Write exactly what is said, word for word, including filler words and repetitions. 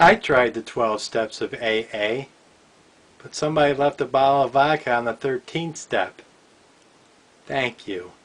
I tried the twelve steps of A A, but somebody left a bottle of vodka on the thirteenth step. Thank you.